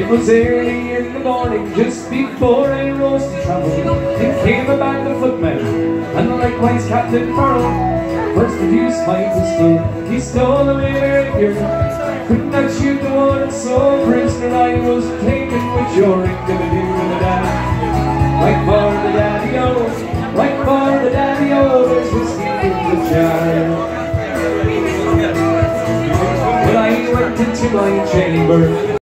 It was early in the morning, just before I rose to travel. It came a band of footmen, and likewise Captain Farrell. First the Hughes fight was still, he stole away their rapier. Could not shoot the water, so prisoner I was taken with your ring-a-ding-a-ding-a-da. Right for the daddy-o, right for the daddy-o, there's whiskey in the jar. But I went into my chamber.